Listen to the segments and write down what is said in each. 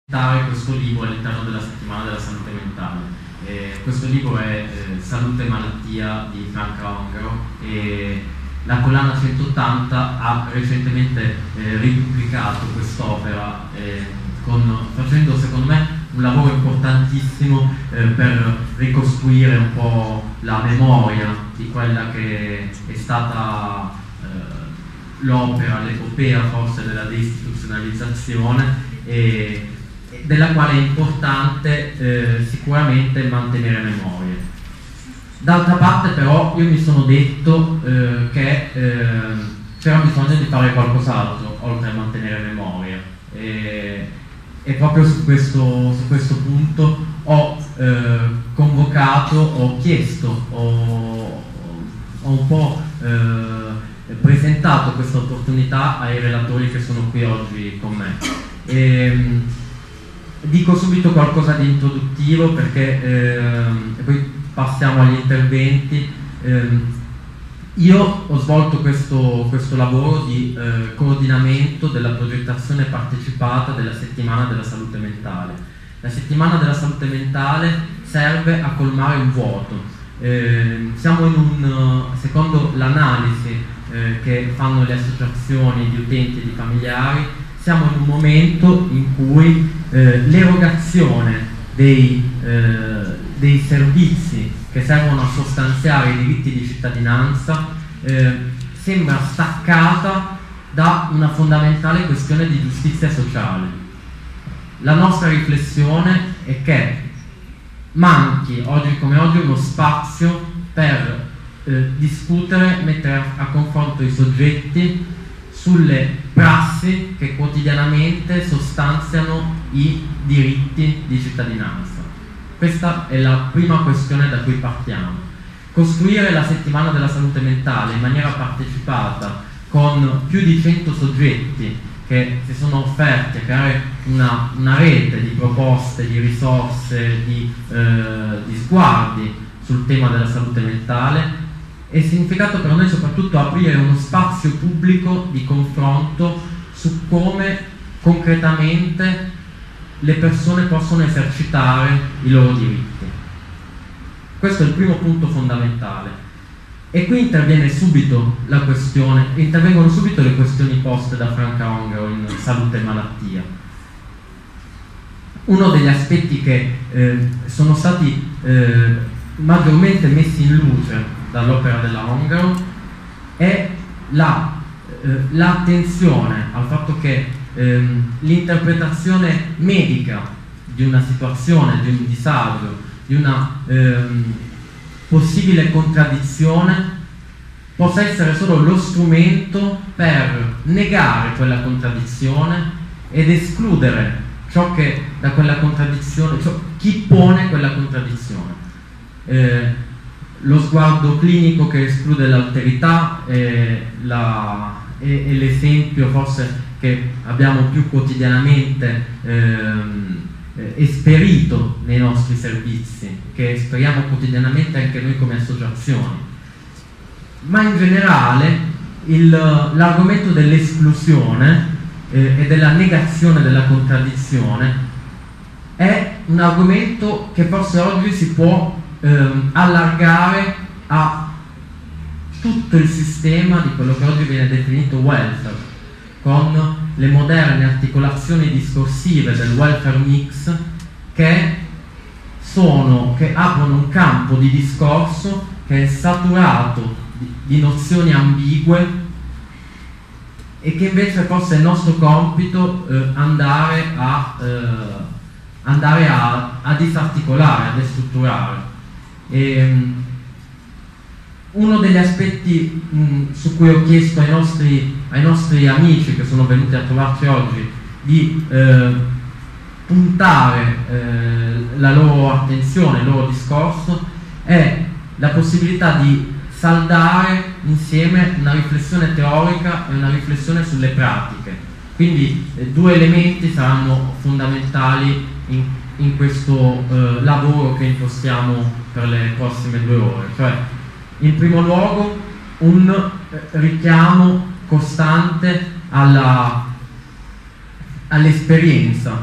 Questo libro all'interno della settimana della salute mentale. Questo libro è Salute e malattia di Franca Ongaro e la collana 180 ha recentemente riduplicato quest'opera facendo secondo me un lavoro importantissimo per ricostruire un po' la memoria di quella che è stata l'opera, l'epopea forse della deistituzionalizzazione della quale è importante sicuramente mantenere memoria. D'altra parte però io mi sono detto che c'era bisogno di fare qualcos'altro oltre a mantenere memoria e proprio su questo punto ho convocato, ho chiesto, ho un po' presentato questa opportunità ai relatori che sono qui oggi con me. Dico subito qualcosa di introduttivo perché e poi passiamo agli interventi. Io ho svolto questo lavoro di coordinamento della progettazione partecipata della settimana della salute mentale. La settimana della salute mentale serve a colmare un vuoto. Siamo secondo l'analisi che fanno le associazioni di utenti e di familiari, siamo in un momento in cui l'erogazione dei servizi che servono a sostanziare i diritti di cittadinanza sembra staccata da una fondamentale questione di giustizia sociale. La nostra riflessione è che manchi oggi come oggi uno spazio per discutere, mettere a confronto i soggetti sulle prassi che quotidianamente sostanziano i diritti di cittadinanza. Questa è la prima questione da cui partiamo. Costruire la settimana della salute mentale in maniera partecipata con più di 100 soggetti che si sono offerti a creare una rete di proposte, di risorse, di sguardi sul tema della salute mentale è significato per noi soprattutto aprire uno spazio pubblico di confronto su come concretamente le persone possono esercitare i loro diritti. Questo è il primo punto fondamentale. E qui intervengono subito le questioni poste da Franca Ongaro in Salute e malattia. Uno degli aspetti che sono stati maggiormente messi in luce dall'opera della Ongaro è l'attenzione al fatto che l'interpretazione medica di una situazione, di un disagio, di una possibile contraddizione possa essere solo lo strumento per negare quella contraddizione ed escludere ciò che da quella contraddizione, cioè chi pone quella contraddizione. Lo sguardo clinico che esclude l'alterità è l'esempio forse che abbiamo più quotidianamente esperito nei nostri servizi, che esperiamo quotidianamente anche noi come associazioni. Ma in generale l'argomento dell'esclusione e della negazione della contraddizione è un argomento che forse oggi si può allargare a tutto il sistema di quello che oggi viene definito welfare, con le moderne articolazioni discorsive del welfare mix che aprono un campo di discorso che è saturato di nozioni ambigue e che invece forse è il nostro compito andare a disarticolare, a destrutturare. Uno degli aspetti su cui ho chiesto ai nostri amici che sono venuti a trovarci oggi di puntare la loro attenzione, il loro discorso è la possibilità di saldare insieme una riflessione teorica e una riflessione sulle pratiche. Quindi due elementi saranno fondamentali in questo lavoro che impostiamo per le prossime 2 ore, cioè in primo luogo un richiamo costante alla all'esperienza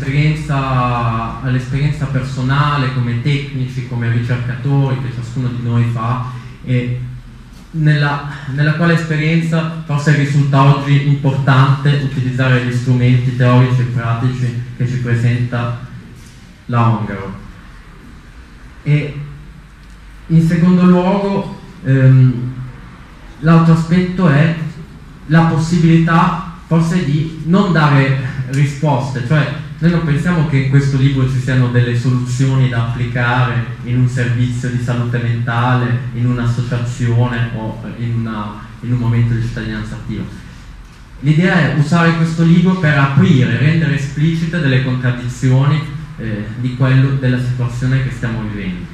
personale come tecnici, come ricercatori che ciascuno di noi fa, e nella quale esperienza forse risulta oggi importante utilizzare gli strumenti teorici e pratici che ci presenta la Ongaro. E in secondo luogo l'altro aspetto è la possibilità forse di non dare risposte, cioè noi non pensiamo che in questo libro ci siano delle soluzioni da applicare in un servizio di salute mentale, in un'associazione o in un momento di cittadinanza attiva. L'idea è usare questo libro per aprire, rendere esplicite delle contraddizioni della situazione che stiamo vivendo.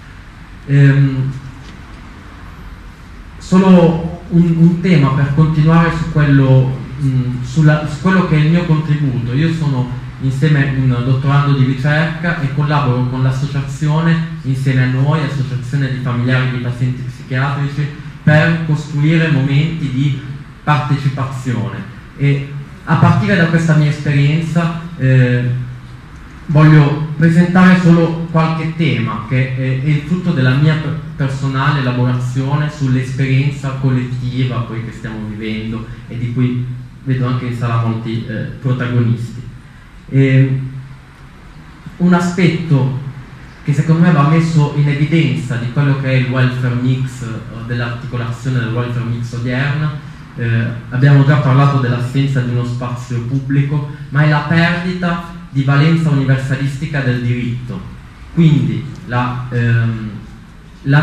Solo un tema per continuare su quello che è il mio contributo. Io sono insieme un dottorando di ricerca e collaboro con l'associazione, insieme a noi, associazione di familiari di pazienti psichiatrici, per costruire momenti di partecipazione. E a partire da questa mia esperienza voglio presentare solo qualche tema che è il frutto della mia personale elaborazione sull'esperienza collettiva poi che stiamo vivendo e di cui vedo anche in sala molti protagonisti. Un aspetto che secondo me va messo in evidenza di quello che è il welfare mix, dell'articolazione del welfare mix odierna, abbiamo già parlato dell'assenza di uno spazio pubblico, ma è la perdita di valenza universalistica del diritto, quindi il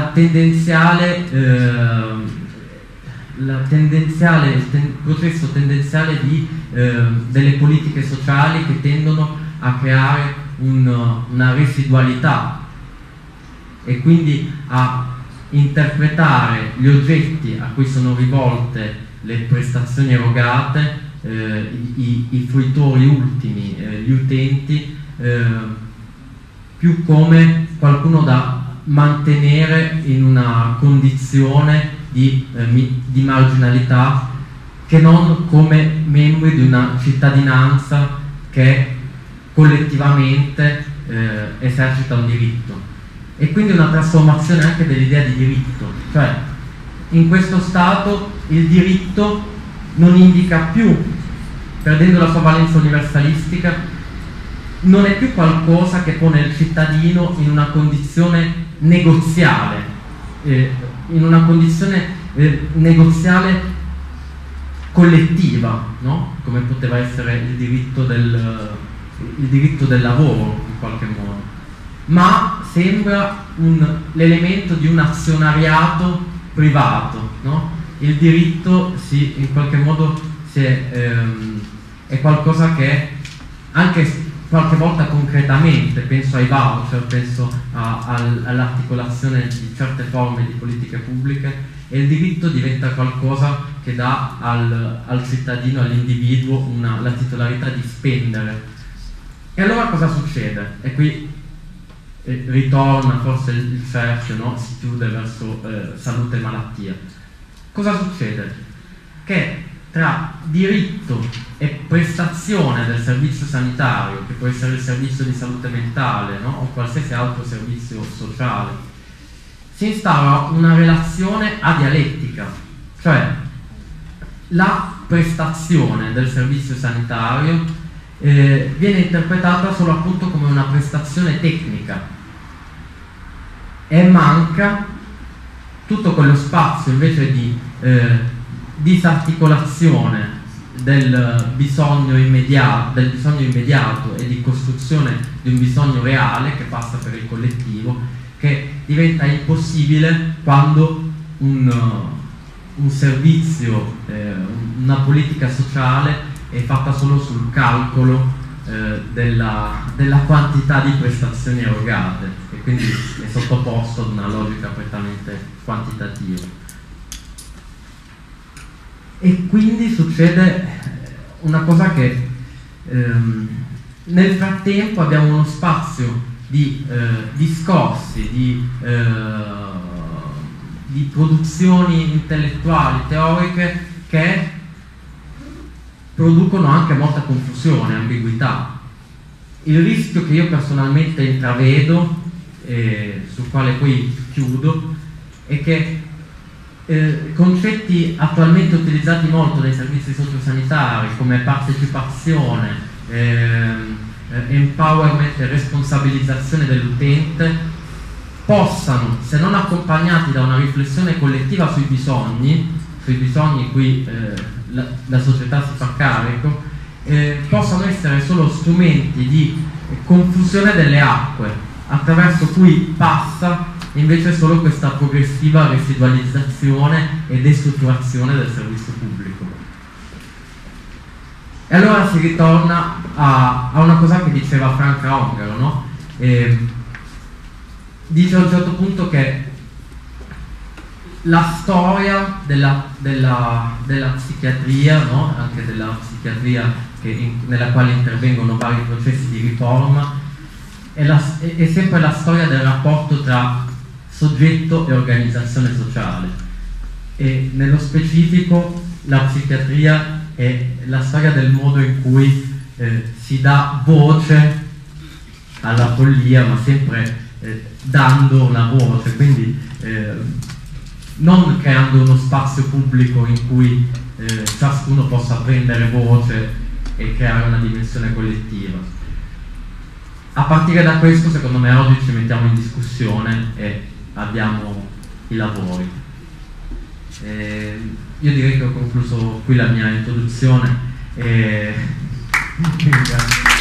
processo tendenziale di delle politiche sociali che tendono a creare una residualità e quindi a interpretare gli oggetti a cui sono rivolte le prestazioni erogate, i fruitori ultimi, gli utenti, più come qualcuno da mantenere in una condizione di marginalità, che non come membri di una cittadinanza che collettivamente esercita un diritto. E quindi una trasformazione anche dell'idea di diritto, cioè in questo stato il diritto non indica più, perdendo la sua valenza universalistica, non è più qualcosa che pone il cittadino in una condizione negoziale, collettiva, no? Come poteva essere il diritto del lavoro in qualche modo, ma sembra l'elemento di un azionariato privato, no? Il diritto in qualche modo è qualcosa che anche qualche volta concretamente, penso ai voucher, penso all'articolazione di certe forme di politiche pubbliche, e il diritto diventa qualcosa che dà al cittadino, all'individuo, la titolarità di spendere. E allora cosa succede? E qui ritorna forse il cerchio, no? Si chiude verso salute e malattia. Cosa succede? Che tra diritto e prestazione del servizio sanitario, che può essere il servizio di salute mentale, no? O qualsiasi altro servizio sociale, si instaura una relazione adialettica, cioè la prestazione del servizio sanitario viene interpretata solo appunto come una prestazione tecnica e manca tutto quello spazio invece di disarticolazione del bisogno immediato e di costruzione di un bisogno reale che passa per il collettivo, che diventa impossibile quando un servizio, una politica sociale è fatta solo sul calcolo della quantità di prestazioni erogate e quindi è sottoposto ad una logica prettamente quantitativa. E quindi succede una cosa che nel frattempo abbiamo uno spazio di discorsi, di produzioni intellettuali, teoriche, che producono anche molta confusione, ambiguità. Il rischio che io personalmente intravedo, sul quale poi chiudo, è che concetti attualmente utilizzati molto dai servizi sociosanitari come partecipazione, empowerment e responsabilizzazione dell'utente possano, se non accompagnati da una riflessione collettiva sui bisogni cui la società si fa carico, possano essere solo strumenti di confusione delle acque attraverso cui passa invece solo questa progressiva residualizzazione e destrutturazione del servizio pubblico. E allora si ritorna a una cosa che diceva Frank Ongaro, no? Dice a un certo punto che la storia della psichiatria, no? Anche della psichiatria nella quale intervengono vari processi di riforma, è sempre la storia del rapporto tra soggetto e organizzazione sociale, e nello specifico la psichiatria è la storia del modo in cui si dà voce alla follia, ma sempre dando una voce, quindi non creando uno spazio pubblico in cui ciascuno possa prendere voce e creare una dimensione collettiva. A partire da questo, secondo me, oggi ci mettiamo in discussione e abbiamo i lavori. Io direi che ho concluso qui la mia introduzione. Grazie.